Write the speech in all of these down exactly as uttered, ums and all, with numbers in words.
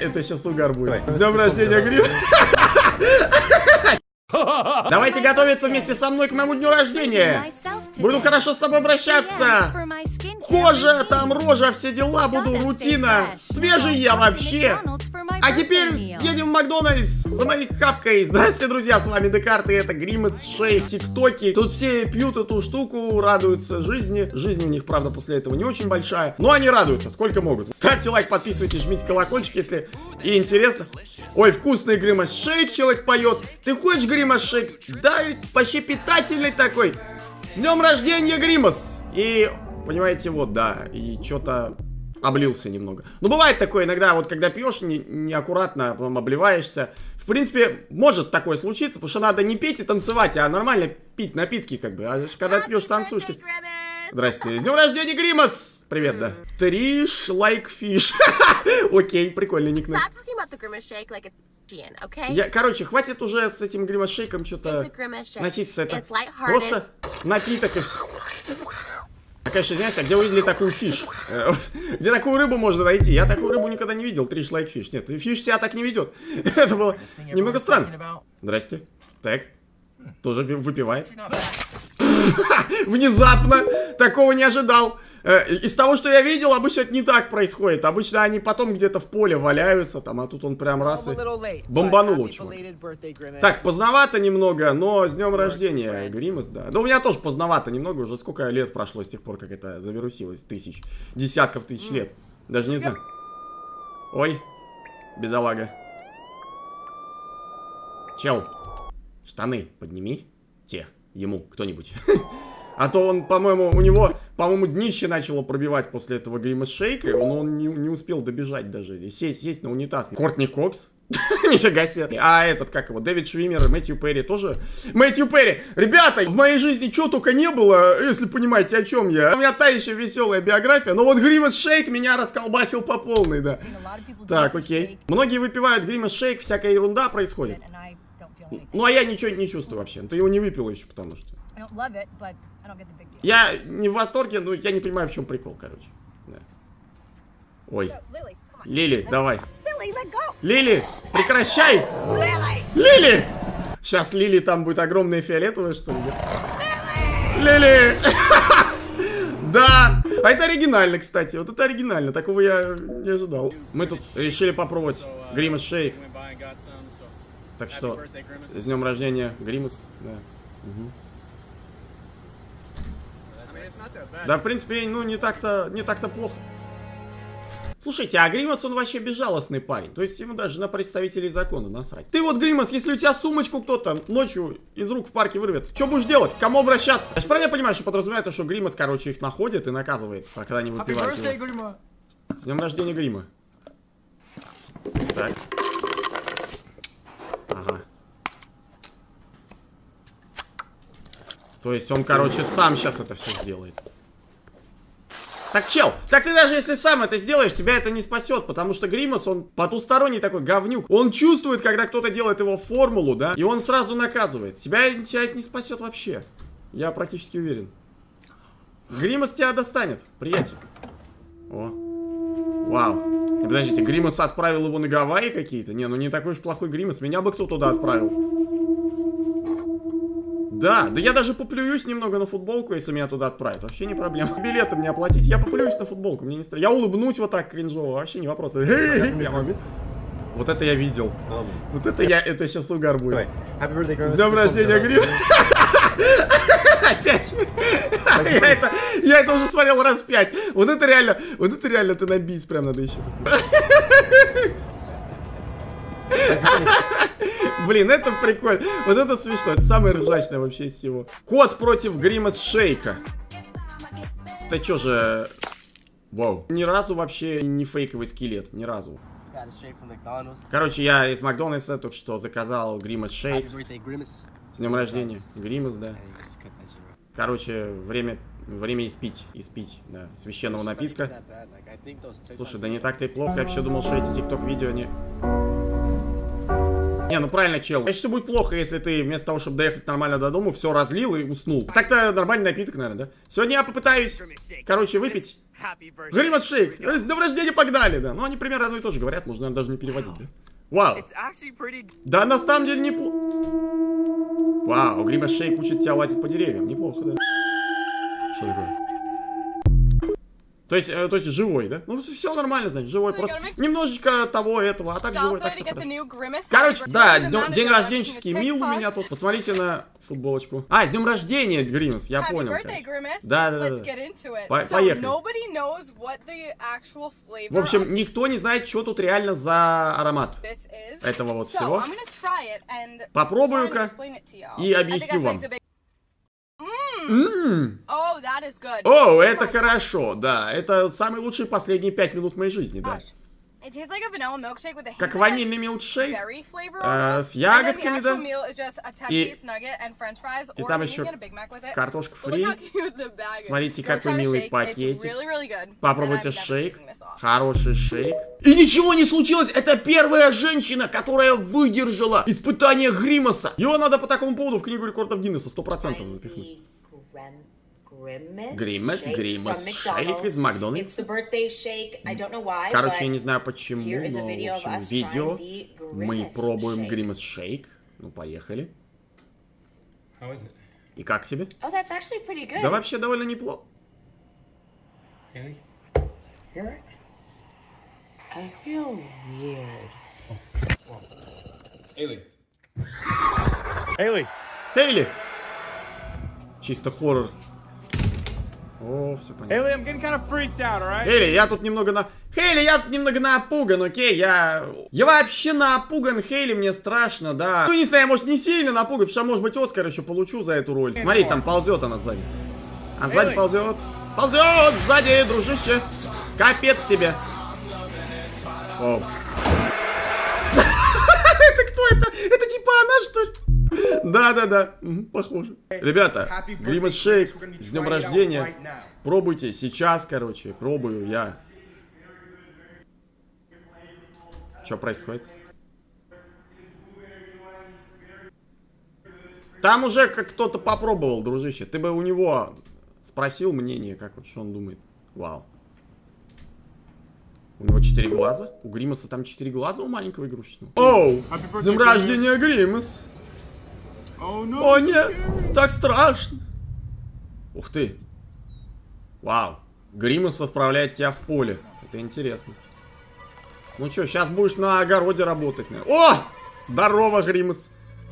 Это сейчас угар будет. С днем рождения, Грим. Давайте готовиться вместе со мной к моему дню рождения. Буду хорошо с тобой обращаться. Кожа, там рожа, все дела, буду рутина. Свежий я вообще. А теперь едем в Макдональдс за моей хавкой. Здравствуйте, друзья, с вами Декарт, и это Гримас Шейк, тиктоки. Тут все пьют эту штуку, радуются жизни. Жизнь у них, правда, после этого не очень большая, но они радуются, сколько могут. Ставьте лайк, подписывайтесь, жмите колокольчик, если и интересно. Ой, вкусный Гримас Шейк, человек поет. Ты хочешь Гримас Шейк? Да, вообще питательный такой. С днем рождения, Гримас! И, понимаете, вот, да, и что-то облился немного. Ну, бывает такое иногда, вот когда пьешь не, неаккуратно, потом обливаешься. В принципе, может такое случиться, потому что надо не петь и танцевать, а нормально пить напитки, как бы. А когда пьешь, танцуешь. Ты... Здрасте. С днем рождения, Гримас! Привет, да. Триш лайк фиш. Окей, прикольный никнейм. Я, короче, хватит уже с этим Гримас Шейком что-то носиться. Это просто напиток и все. А, конечно, извиняюсь, а где вы видели такую фиш? Где такую рыбу можно найти? Я такую рыбу никогда не видел. Триш лайк фиш. Нет, фиш себя так не ведет. Это было немного странно. Здрасте. Так. Тоже выпивает. Внезапно. Такого не ожидал. Из того, что я видел, обычно это не так происходит. Обычно они потом где-то в поле валяются, там, а тут он прям раз и бомбанул очень. Так, поздновато немного, но с днем рождения, Гримас, да. Да у меня тоже поздновато немного, уже сколько лет прошло с тех пор, как это завирусилось. Тысяч, десятков тысяч лет. Даже не знаю. Ой, бедолага. Чел, штаны подними. Те, ему, кто-нибудь. А то он, по-моему, у него, по-моему, днище начало пробивать после этого Гримас Шейка, и он, он не, не успел добежать даже. Сесть, сесть на унитаз. Кортни Кокс. Нифига себе. А этот, как его, Дэвид Швиммер, Мэтью Перри тоже. Мэтью Перри. Ребята, в моей жизни чего только не было, если понимаете, о чем я. У меня та еще веселая биография, но вот Гримас Шейк меня расколбасил по полной, да. Так, окей. Многие выпивают Гримас Шейк, всякая ерунда происходит. Ну, а я ничего не чувствую вообще. Ты его не выпила еще, потому что... Я не в восторге, но я не понимаю, в чем прикол, короче. Да. Ой. Лили, давай. Лили, прекращай! Лили! Сейчас Лили там будет огромная фиолетовая, что ли? Лили! Да! А это оригинально, кстати. Вот это оригинально. Такого я не ожидал. Мы тут решили попробовать Гримас Шейк. Так что, с днем рождения, Гримас. Да. Угу. Да, в принципе, ну, не так-то, не так-то плохо. Слушайте, а Гримас, он вообще безжалостный парень. То есть ему даже на представителей закона насрать. Ты вот, Гримас, если у тебя сумочку кто-то ночью из рук в парке вырвет, что будешь делать? К кому обращаться? Я же правильно понимаю, что подразумевается, что Гримас, короче, их находит и наказывает, когда они выпивают. С днем рождения, Грима. Так. Ага. То есть он, короче, сам сейчас это все сделает. Так, чел, так ты даже если сам это сделаешь, тебя это не спасет, потому что Гримас, он потусторонний такой говнюк. Он чувствует, когда кто-то делает его формулу, да, и он сразу наказывает. Тебя, тебя это не спасет вообще. Я практически уверен. Гримас тебя достанет, приятель. О. Вау. И подождите, Гримас отправил его на Гавайи какие-то? Не, ну не такой уж плохой Гримас. Меня бы кто туда отправил. Да, да я даже поплююсь немного на футболку, если меня туда отправят. Вообще не проблема. Билеты мне оплатить, я поплююсь на футболку. Мне не страшно. Я улыбнусь вот так кринжово, вообще не вопрос. Я могу. Вот это я видел. Вот это я, это сейчас угар будет. С днем рождения, Грим. Опять. Я это, я это уже смотрел раз пять. Вот это реально, вот это реально ты на бис прям надо еще раз. Блин, это прикольно. Вот это смешно. Это самое ржачное вообще из всего. Кот против Гримас Шейка. Это чё же... Вау. Ни разу вообще не фейковый скелет. Ни разу. Короче, я из Макдональдса только что заказал Гримас Шейк. С днем рождения. Гримас, да. Короче, время... Время испить. Испить, да. Священного напитка. Слушай, да не так-то и плохо. Я вообще думал, что эти тикток-видео не... Не, ну правильно, чел. Конечно, все будет плохо, если ты вместо того, чтобы доехать нормально до дома, все разлил и уснул. Так-то нормальный напиток, наверное, да? Сегодня я попытаюсь, короче, выпить Grimace Shake. С днем рождения погнали, да. Ну, они примерно одно и то же говорят, можно, наверное, даже не переводить, да? Вау. Да, на самом деле неплохо. Вау, Grimace Shake учит тебя лазить по деревьям. Неплохо, да. Что такое? То есть, э, то есть живой, да? Ну, все нормально, значит, живой. Просто немножечко того, этого, а так живой, так все хорошо. Короче, да, день рожденческий мил у меня тут. Посмотрите на футболочку. А, с днем рождения, Grimace, я понял. Да, да, да. По поехали. В общем, никто не знает, что тут реально за аромат этого вот всего. Попробую-ка и объясню вам. Ммм. О, это хорошо, да. Это самые лучшие последние пять минут моей жизни, да. Как ванильный милкшейк э, с ягодками, да. И, и там еще картошка фри. Смотрите, какой милый пакетик. Попробуйте шейк. Хороший шейк. И ничего не случилось. Это первая женщина, которая выдержала испытание Гримаса. Его надо по такому поводу в книгу рекордов Гиннесса сто процентов запихнуть. Гримас, Гримас, шейк из Макдональдса. Короче, я не знаю почему, но в общем, видео мы пробуем Гримас шейк. Ну, поехали. И как тебе? Да вообще довольно неплохо. Эйли. Эйли. Чисто хоррор. О, все понятно. Хейли, я тут немного на... Хейли, я тут немного напуган, окей? Я... Я вообще напуган, Хейли, мне страшно, да. Ну, не знаю, может, не сильно напуган, потому что, может быть, Оскар еще получу за эту роль. Смотри, там ползет она сзади. А сзади ползет. Ползет сзади, дружище. Капец тебе. О. Это кто это? Это типа она, что ли? Да-да-да, похоже. Ребята, Grimace Shake, с днем рождения. Пробуйте сейчас, короче, пробую я. Что происходит? Там уже как кто-то попробовал, дружище. Ты бы у него спросил мнение, как вот, что он думает. Вау. У него четыре глаза? У Гримаса там четыре глаза у маленького игрушечного? Оу, с днем рождения, Гримас. О нет, так страшно. Ух ты. Вау. Гримас отправляет тебя в поле. Это интересно. Ну что, сейчас будешь на огороде работать, наверное. О! Здорово, Гримас.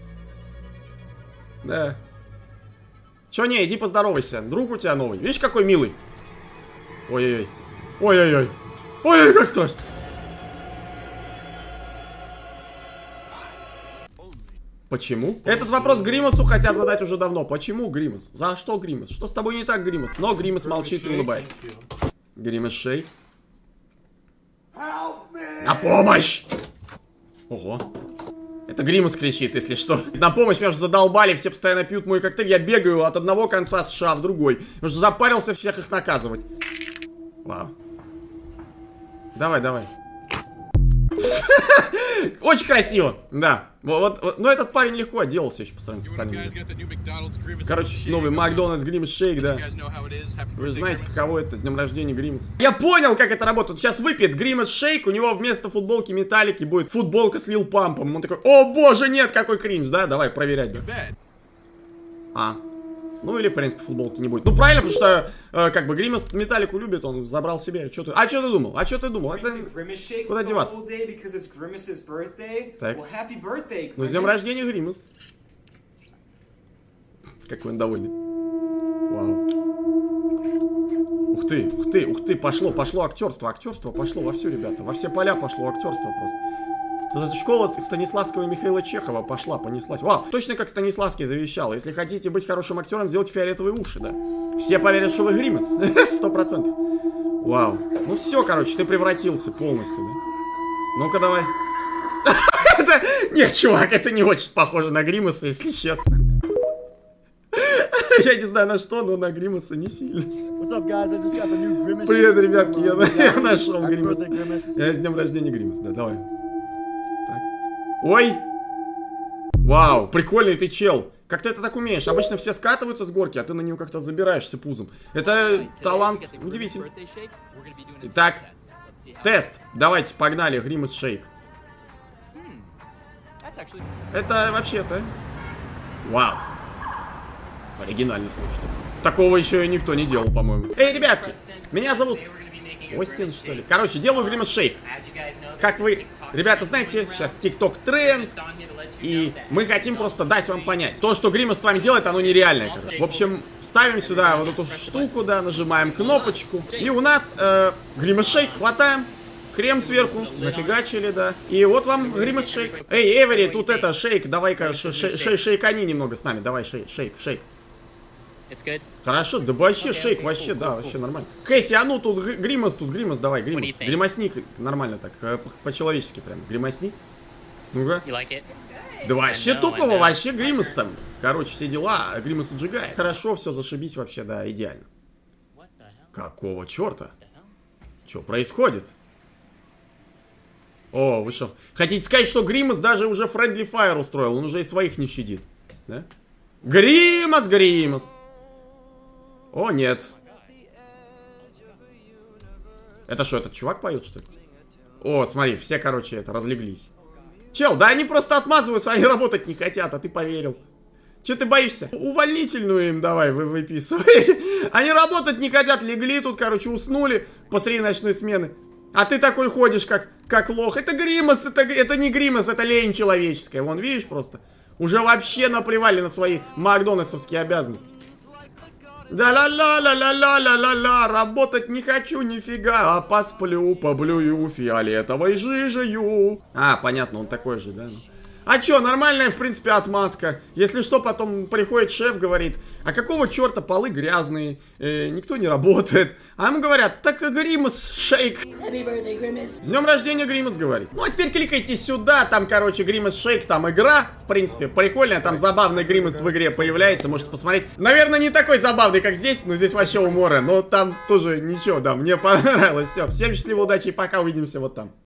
Да. Че, не, иди поздоровайся. Друг у тебя новый. Видишь, какой милый? Ой-ой-ой. Ой-ой-ой. Ой-ой, как страшно. Почему? Этот вопрос Гримасу хотят задать уже давно. Почему Гримас? За что Гримас? Что с тобой не так, Гримас? Но Гримас молчит и улыбается. Grimace Shake. На помощь! Ого. Это Гримас кричит, если что. На помощь, меня уже задолбали, все постоянно пьют мой коктейль. Я бегаю от одного конца США в другой. Я уже запарился всех их наказывать. Вау. Давай, давай. Очень красиво, да. Вот, вот, но этот парень легко отделался еще по сравнению с остальными. Короче, новый Макдональдс Grimace Shake, да. Вы же знаете, каково это, с днем рождения Гримас. Я понял, как это работает. Сейчас выпьет Grimace Shake, у него вместо футболки Металлики будет футболка с Лил Пампом. Он такой, о боже, нет, какой кринж, да? Давай, проверять, да. А. Ну или, в принципе, футболки не будет. Ну, правильно, потому что, э, как бы, Гримас Металлику любит, он забрал себе. Чё ты... А что ты думал? А что ты думал? Это... Куда деваться? Так. Ну, с днем рождения, Гримас. Какой он довольный. Вау. Ух ты, ух ты, ух ты, пошло, пошло актерство, актерство пошло во все, ребята. Во все поля пошло актерство просто. Школа Станиславского и Михаила Чехова пошла, понеслась. Вау, точно как Станиславский завещал. Если хотите быть хорошим актером, сделайте фиолетовые уши, да. Все поверят, что вы Гримас. Сто процентов. Вау. Ну все, короче, ты превратился полностью, да. Ну-ка, давай. Нет, чувак, это не очень похоже на Гримаса, если честно. Я не знаю на что, но на Гримаса не сильно. Привет, ребятки, я нашел Гримас. С днем рождения, Гримас, да, давай. Ой! Вау, прикольный ты чел. Как ты это так умеешь? Обычно все скатываются с горки, а ты на нее как-то забираешься пузом. Это талант удивительный. Итак, тест. Давайте, погнали, Grimace Shake. Это вообще-то... Вау. Оригинально, слушайте. Такого еще и никто не делал, по-моему. Эй, ребятки, меня зовут... Остин, что ли? Короче, делаю Grimace Shake. Как вы, ребята, знаете, сейчас TikTok тренд. И мы хотим просто дать вам понять. То, что Grimace с вами делает, оно нереальное. В общем, ставим сюда вот эту штуку, да, нажимаем кнопочку. И у нас э, Grimace Shake. Хватаем. Крем сверху. Нафигачили, да. И вот вам Grimace Shake. Эй, Эвери, тут это, шейк. Давай-ка, шейкани немного с нами. Давай, шейк, шейк, шейк. Хорошо, да вообще шейк, вообще, да, вообще нормально. Кэсси, а ну тут Grimace, тут Grimace, давай, Grimace. Гримасник, нормально так, по-человечески прям. Гримасник. Ну-ка. Да вообще топово, вообще Grimace там. Короче, все дела, а Grimace отжигает. Хорошо, все, зашибись вообще, да, идеально. Какого черта? Что происходит? О, вы что? Хотите сказать, что Grimace даже уже Friendly Fire устроил? Он уже и своих не щадит. Да? Grimace, Grimace. О, нет. Это что, этот чувак поет, что ли? О, смотри, все, короче, это, разлеглись. Чел, да они просто отмазываются, они работать не хотят, а ты поверил. Че ты боишься? Увольнительную им давай вы выписывай. Они работать не хотят, легли тут, короче, уснули посреди ночной смены. А ты такой ходишь, как, как лох. Это Grimace, это, это не Grimace, это лень человеческая. Вон, видишь, просто. Уже вообще наплевали на свои макдональдсовские обязанности. Да-ла-ла-ла-ла-ла-ла-ла-ла, работать не хочу нифига, а посплю, поблюю фиолетовой жижею. А, понятно, он такой же, да? А чё, нормальная, в принципе, отмазка. Если что, потом приходит шеф, говорит, а какого черта полы грязные, э, никто не работает. А ему говорят, так Grimace Shake. С днем рождения, Grimace, говорит. Ну, а теперь кликайте сюда, там, короче, Grimace Shake, там игра, в принципе, прикольная, там забавный Grimace в игре появляется, можете посмотреть. Наверное, не такой забавный, как здесь, но здесь вообще умора, но там тоже ничего, да, мне понравилось. Все, всем счастливо, удачи и пока, увидимся вот там.